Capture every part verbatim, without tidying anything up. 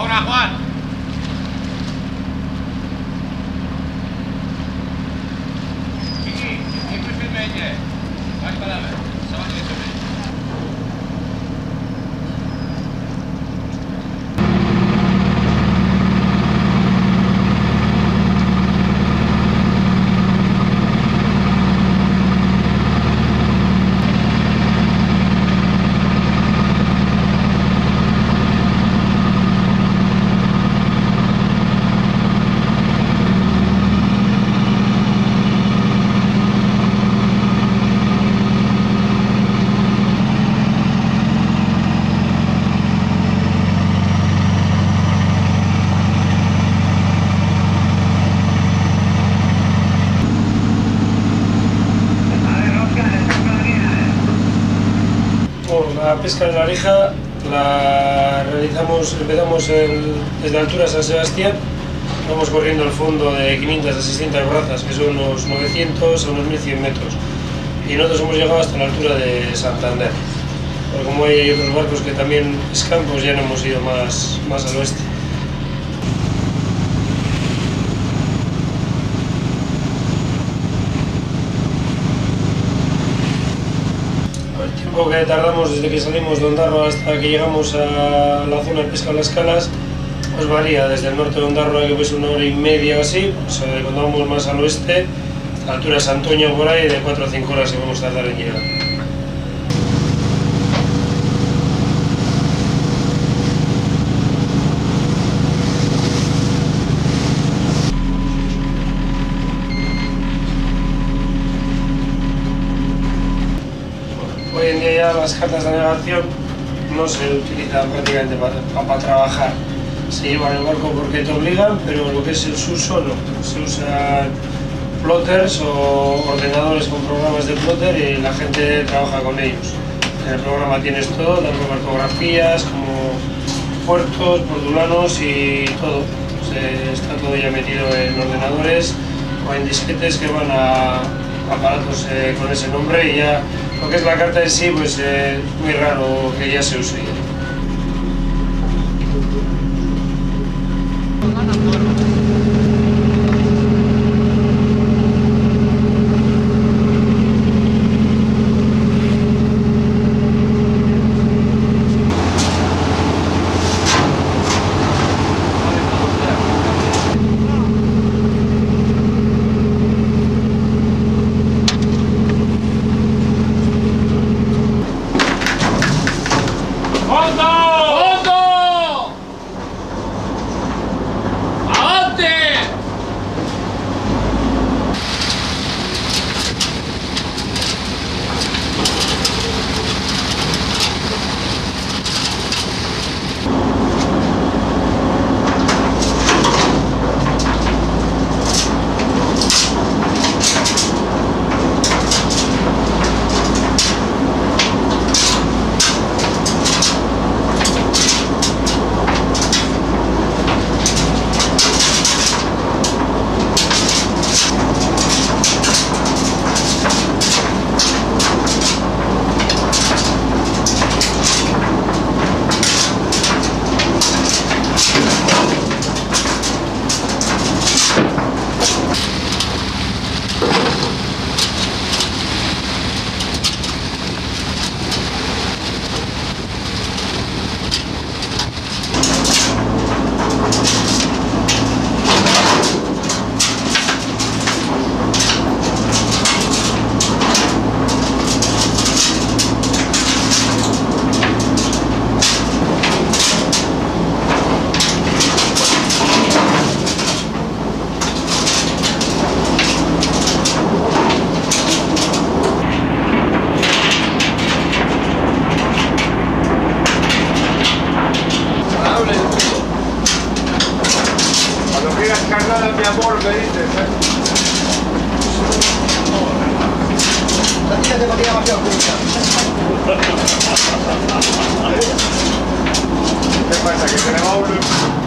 Ahora, Juan. Aquí, siempre firme. Vas para ver. Sama dia tu. La pesca de la oreja la realizamos, empezamos el, desde la altura de San Sebastián, vamos corriendo al fondo de quinientas a seiscientas brazas, que son unos novecientos a unos mil cien metros, y nosotros hemos llegado hasta la altura de Santander. Pero como hay otros barcos que también pescan, pues ya no hemos ido más, más al oeste. El tiempo que tardamos desde que salimos de Ondarroa hasta que llegamos a la zona de pesca de las calas pues varía, desde el norte de Ondarroa, que pues una hora y media o así, pues eh, cuando vamos más al oeste, a la altura de Santoña por ahí, de cuatro o cinco horas que vamos a tardar en llegar. Hoy en día ya las cartas de navegación no se utilizan prácticamente para, para trabajar. Se llevan el barco porque te obligan, pero lo que es el uso no. Se usan plotters o ordenadores con programas de plotter y la gente trabaja con ellos. En el programa tienes todo, tanto cartografías como puertos, portulanos y todo. Se, está todo ya metido en ordenadores o en disquetes que van a aparatos eh, con ese nombre, y ya lo que es la carta en sí, pues es eh, muy raro que ya se use. mi amor, me dices, ¿eh? La tía te ponía demasiado justa. ¿Qué pasa? Que se le va uno...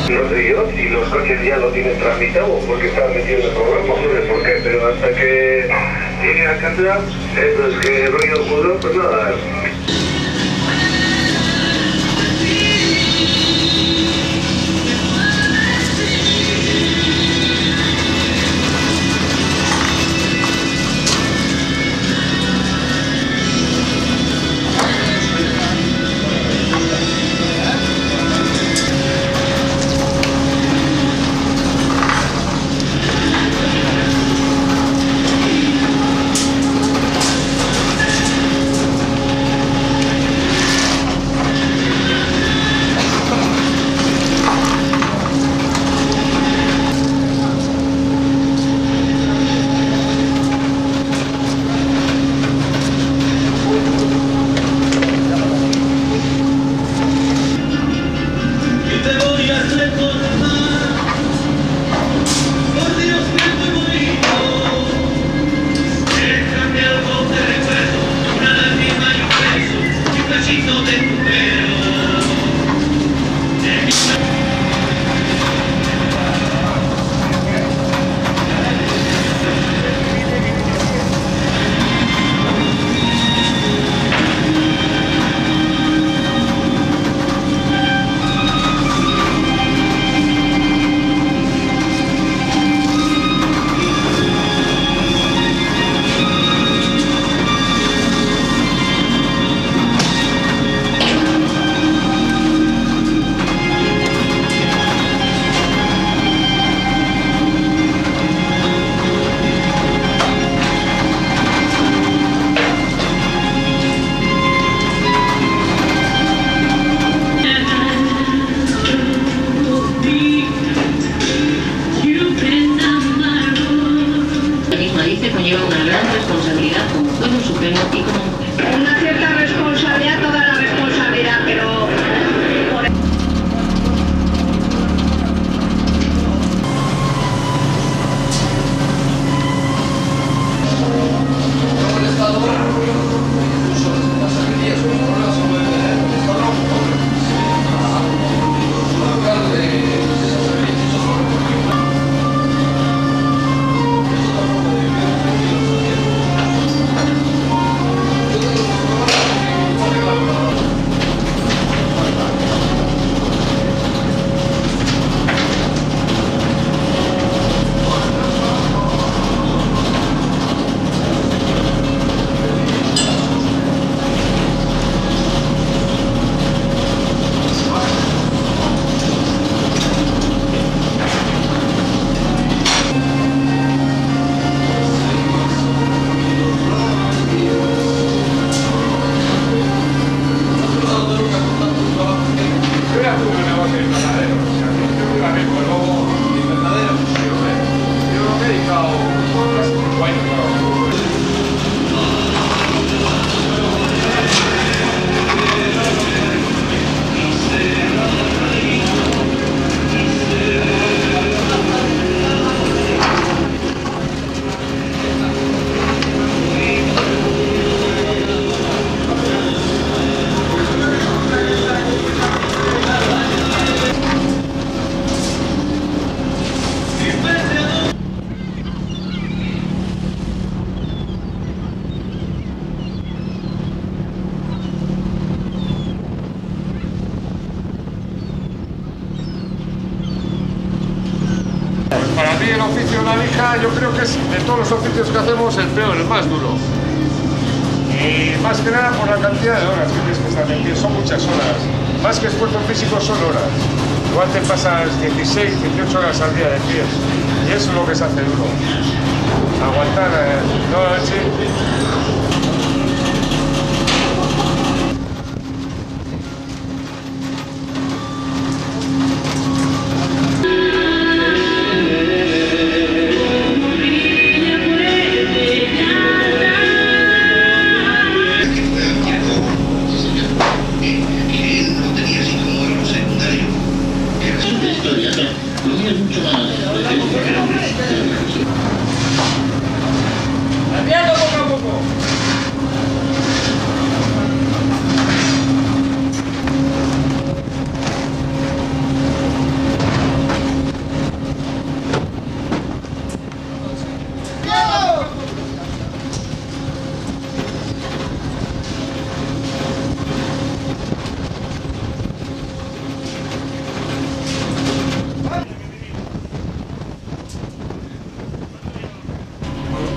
No sé yo si los coches ya lo tienen tramitado porque están metidos en el programa, no sé por qué, pero hasta que llegue a casa, eso es que el rollo oscuro, pues nada. Conlleva una gran responsabilidad como juez supremo y como mujer. Una cierta responsabilidad, toda la responsabilidad, pero... Luego el Estado, incluso las alegrías o los problemas se pueden tener, el Estado no puede colocar de esas alegrías, esos problemas. Para mí el oficio de la lija yo creo que es de todos los oficios que hacemos el peor, el más duro. Y más que nada por la cantidad de horas que tienes que estar en pie, son muchas horas. Más que esfuerzo físico son horas. Igual te pasas dieciséis, dieciocho horas al día de pie. Y eso es lo que se hace duro. Aguantar eh, toda la noche. Cambiando poco a poco.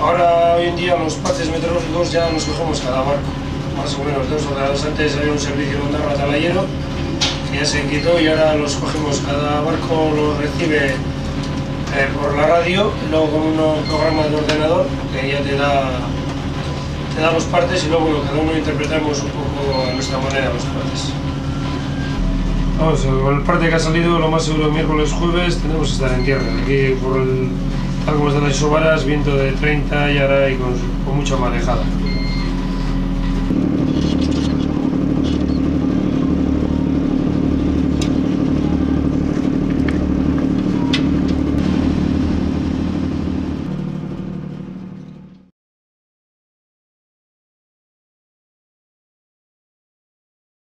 Ahora, hoy en día, los partes meteorológicos ya nos cogemos cada barco, más o menos dos horas antes había un servicio de Ondarroa Talayero, que ya se quitó y ahora los cogemos, cada barco los recibe eh, por la radio, y luego con un programa de ordenador que ya te da, te da los partes y luego bueno, cada uno interpretamos un poco a nuestra manera los partes. Vamos, con el parte que ha salido, lo más seguro miércoles, jueves, tenemos que estar en tierra. Aquí por el, tal como están las isobaras, viento de treinta y ahora y con, con mucha marejada.